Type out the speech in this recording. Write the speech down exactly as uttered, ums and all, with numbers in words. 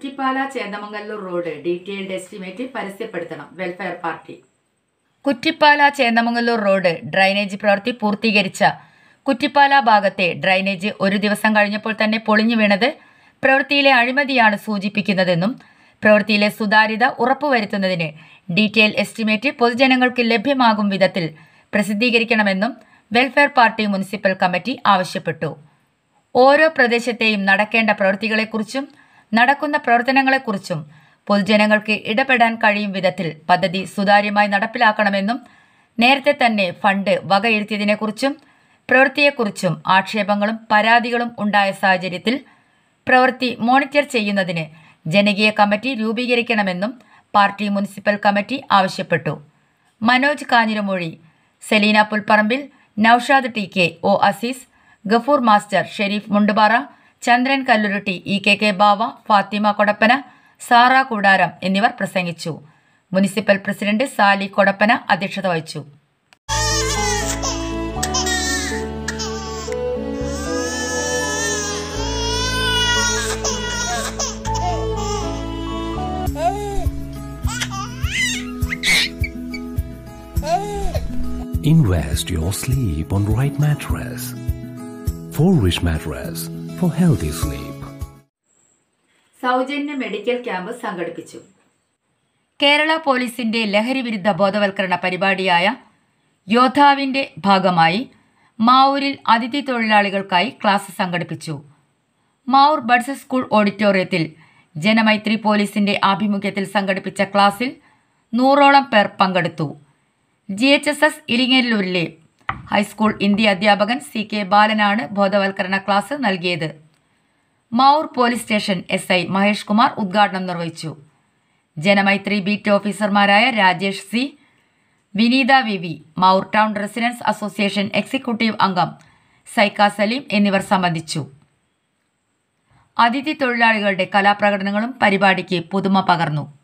Kuttippala Chendamangallur road detailed estimate പരസ്യപ്പെടുത്തണം. Welfare party. Kuttippala Chendamangallur road drainage പ്രവൃത്തി പൂർത്തീകരിച്ച കുറ്റിപ്പാല ഭാഗത്തെ ഡ്രൈനേജ് ഒരു ദിവസം കഴിഞ്ഞപ്പോൾ തന്നെ പൊളിഞ്ഞു വീണത് പ്രവൃത്തിയിലെ അഴിമതിയാണ് സൂചിപ്പിക്കുന്നതെന്നും പ്രവൃത്തിയിലെ സുതാര്യത ഉറപ്പുവരുത്തുന്നതിന് ഡീറ്റെയിൽ എസ്റ്റിമേറ്റ് പൊതുജനങ്ങൾക്ക് ലഭ്യമാകും വിധത്തിൽ പ്രസിദ്ധീകരിക്കണമെന്നും വെൽഫെയർ പാർട്ടി മുനിസിപ്പൽ കമ്മിറ്റി ആവശ്യപ്പെട്ടു. ഓരോ പ്രദേശത്തെയും നടക്കേണ്ട പ്രവൃത്തികളെക്കുറിച്ചും നടക്കുന്ന പ്രവർത്തനങ്ങളെക്കുറിച്ചും പൊതുജനങ്ങൾക്ക് ഇടപെടാൻ കഴിയും വിധത്തിൽ പദ്ധതി സുതാര്യമായി നടപ്പിലാക്കണമെന്നും നേരത്തെ തന്നെ ഫണ്ട് വകയിരുത്തിയതിനെക്കുറിച്ചും പ്രവൃത്തിയെക്കുറിച്ചും ആക്ഷേപങ്ങളും പരാതികളും ഉണ്ടായ സാഹചര്യത്തിൽ പ്രവൃത്തി മോണിറ്റർ ചെയ്യുന്നതിന് ജനകീയ കമ്മിറ്റി രൂപീകരിക്കണമെന്നും പാർട്ടി മുനിസിപ്പൽ കമ്മിറ്റി ആവശ്യപ്പെട്ടു. Manoj Kanjiramozhi, Selina Pulparambil, Naushad T K, O Azeez, Gafoor master, Shareef Munduppara, Chandran Kalluruti, E K K Bava, Fathima Kodappana, Sara Koodaram എന്നിവർ പ്രസംഗിച്ചു. മുനിസിപ്പൽ പ്രസിഡന്റ് സാലി കൊടപ്പന അധ്യക്ഷത വഹിച്ചു. Invest your sleep on right mattress. For rich mattress for healthy sleep. സൗജന്യ മെഡിക്കൽ ക്യാമ്പ് സംഘടിപ്പിച്ചു. കേരള പോലീസിന്റെ ലഹരി വിരുദ്ധ ബോധവൽക്കരണ പരിപാടിയായ യോദ്ധാവിന്റെ ഭാഗമായി മാവൂരിൽ അതിഥി തൊഴിലാളികൾക്കായി ക്ലാസ് സംഘടിപ്പിച്ചു. മാവൂർ ബഡ്സ് സ്കൂൾ ഓഡിറ്റോറിയത്തിൽ ജനമൈത്രി പോലീസിന്റെ ആഭിമുഖ്യത്തിൽ സംഘടിപ്പിച്ച ക്ലാസ്സിൽ നൂറോളം പേർ പങ്കെടുത്തു. ജി എച്ച് എസ് എസ് ഇരിങ്ങല്ലൂരിലെ ഹൈസ്കൂൾ ഹിന്ദി അധ്യാപകൻ സി കെ ബാലനാണ് ബോധവൽക്കരണ ക്ലാസ് നൽകിയത്. Mavoor police station S I Mahesh Kumar ഉദ്ഘാടനം നിർവഹിച്ചു. ജനമൈത്രി ബീറ്റ് ഓഫീസർമാരായ Rajesh C, Vineetha V V, Mavoor town residence association executive അംഗം സൈക്ക സലീം എന്നിവർ സംബന്ധിച്ചു. അതിഥി തൊഴിലാളികളുടെ കലാപ്രകടനങ്ങളും പരിപാടിക്ക് പുതുമ പകർന്നു.